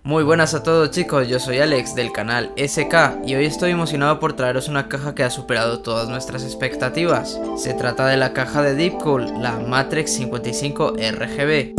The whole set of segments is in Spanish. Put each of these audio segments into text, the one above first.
Muy buenas a todos chicos, yo soy Alex del canal SK y hoy estoy emocionado por traeros una caja que ha superado todas nuestras expectativas. Se trata de la caja de Deepcool, la Matrix 55 RGB.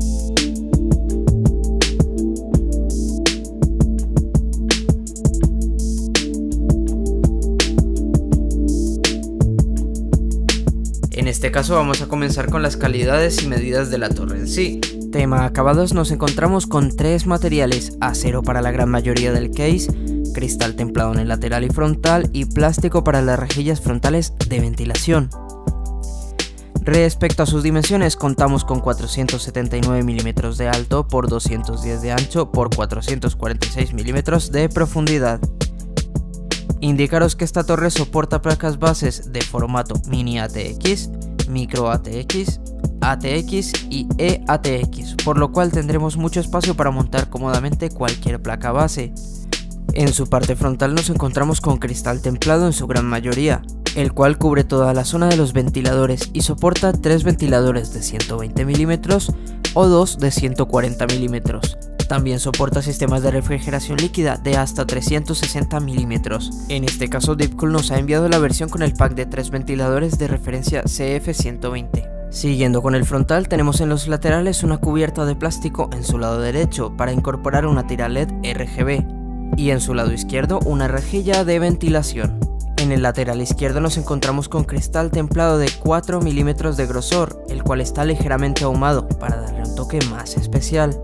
En este caso vamos a comenzar con las calidades y medidas de la torre en sí. Tema acabados, nos encontramos con tres materiales: acero para la gran mayoría del case, cristal templado en el lateral y frontal y plástico para las rejillas frontales de ventilación. Respecto a sus dimensiones, contamos con 479 mm de alto por 210 de ancho por 446 mm de profundidad. Indicaros que esta torre soporta placas bases de formato mini ATX, micro ATX, ATX y eATX, por lo cual tendremos mucho espacio para montar cómodamente cualquier placa base. En su parte frontal nos encontramos con cristal templado en su gran mayoría, el cual cubre toda la zona de los ventiladores y soporta 3 ventiladores de 120 mm o 2 de 140 mm. También soporta sistemas de refrigeración líquida de hasta 360 mm. En este caso Deepcool nos ha enviado la versión con el pack de 3 ventiladores de referencia CF120. Siguiendo con el frontal, tenemos en los laterales una cubierta de plástico en su lado derecho para incorporar una tira LED RGB y en su lado izquierdo una rejilla de ventilación. En el lateral izquierdo nos encontramos con cristal templado de 4 mm de grosor, el cual está ligeramente ahumado para darle un toque más especial,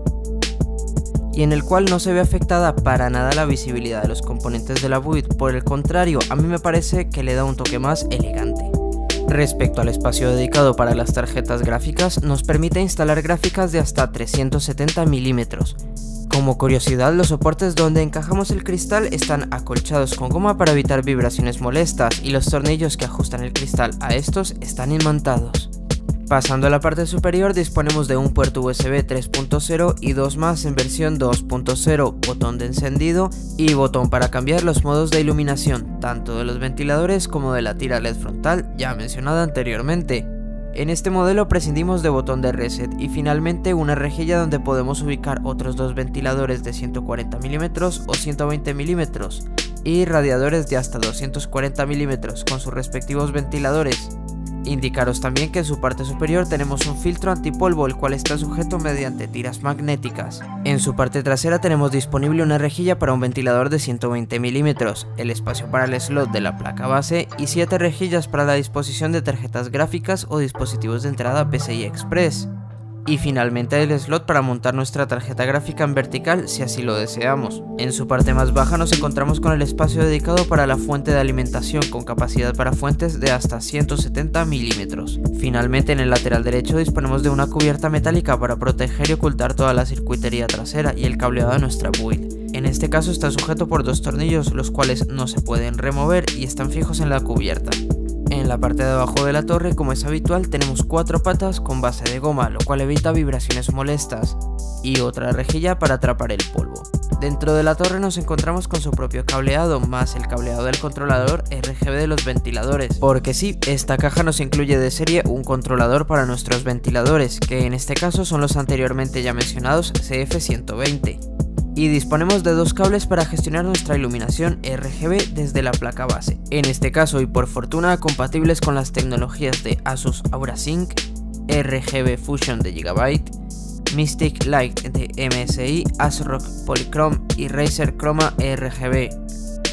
y en el cual no se ve afectada para nada la visibilidad de los componentes de la build. Por el contrario, a mí me parece que le da un toque más elegante. Respecto al espacio dedicado para las tarjetas gráficas, nos permite instalar gráficas de hasta 370 mm. Como curiosidad, los soportes donde encajamos el cristal están acolchados con goma para evitar vibraciones molestas y los tornillos que ajustan el cristal a estos están imantados. Pasando a la parte superior, disponemos de un puerto USB 3.0 y dos más en versión 2.0, botón de encendido y botón para cambiar los modos de iluminación, tanto de los ventiladores como de la tira LED frontal ya mencionada anteriormente. En este modelo prescindimos de botón de reset y finalmente una rejilla donde podemos ubicar otros dos ventiladores de 140 mm o 120 mm y radiadores de hasta 240 mm con sus respectivos ventiladores. Indicaros también que en su parte superior tenemos un filtro antipolvo, el cual está sujeto mediante tiras magnéticas. En su parte trasera tenemos disponible una rejilla para un ventilador de 120 mm, el espacio para el slot de la placa base y 7 rejillas para la disposición de tarjetas gráficas o dispositivos de entrada PCI Express. Y finalmente el slot para montar nuestra tarjeta gráfica en vertical si así lo deseamos. En su parte más baja nos encontramos con el espacio dedicado para la fuente de alimentación con capacidad para fuentes de hasta 170 mm. Finalmente en el lateral derecho disponemos de una cubierta metálica para proteger y ocultar toda la circuitería trasera y el cableado de nuestra build. En este caso está sujeto por dos tornillos, los cuales no se pueden remover y están fijos en la cubierta. En la parte de abajo de la torre, como es habitual, tenemos 4 patas con base de goma, lo cual evita vibraciones molestas, y otra rejilla para atrapar el polvo. Dentro de la torre nos encontramos con su propio cableado, más el cableado del controlador RGB de los ventiladores, porque sí, esta caja nos incluye de serie un controlador para nuestros ventiladores, que en este caso son los anteriormente ya mencionados CF120. Y disponemos de dos cables para gestionar nuestra iluminación RGB desde la placa base, en este caso y por fortuna compatibles con las tecnologías de Asus AuraSync, RGB Fusion de Gigabyte, Mystic Light de MSI, ASRock Polychrome y Razer Chroma RGB,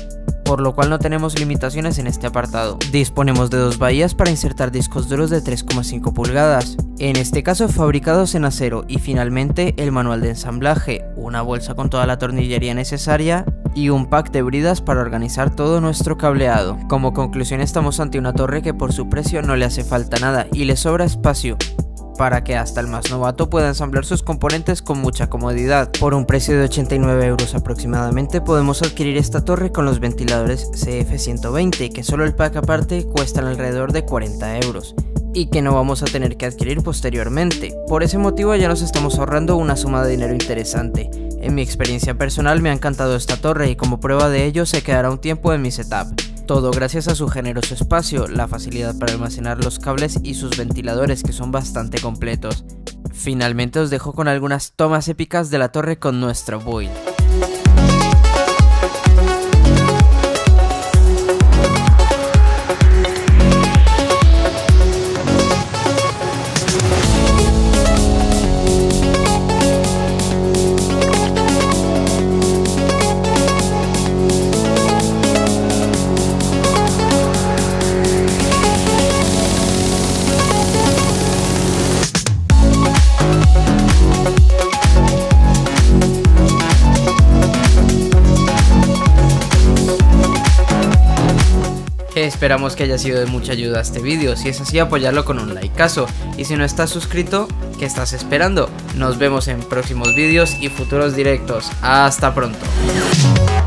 por lo cual no tenemos limitaciones en este apartado. Disponemos de dos bahías para insertar discos duros de 3,5 pulgadas, en este caso fabricados en acero, y finalmente el manual de ensamblaje, una bolsa con toda la tornillería necesaria y un pack de bridas para organizar todo nuestro cableado. Como conclusión, estamos ante una torre que por su precio no le hace falta nada y le sobra espacio para que hasta el más novato pueda ensamblar sus componentes con mucha comodidad. Por un precio de 89 € aproximadamente podemos adquirir esta torre con los ventiladores CF120, que solo el pack aparte cuestan alrededor de 40 € y que no vamos a tener que adquirir posteriormente. Por ese motivo ya nos estamos ahorrando una suma de dinero interesante. En mi experiencia personal me ha encantado esta torre y como prueba de ello se quedará un tiempo en mi setup. Todo gracias a su generoso espacio, la facilidad para almacenar los cables y sus ventiladores, que son bastante completos. Finalmente os dejo con algunas tomas épicas de la torre con nuestro build. Esperamos que haya sido de mucha ayuda este vídeo. Si es así, apoyarlo con un likeazo. Y si no estás suscrito, ¿qué estás esperando? Nos vemos en próximos vídeos y futuros directos. Hasta pronto.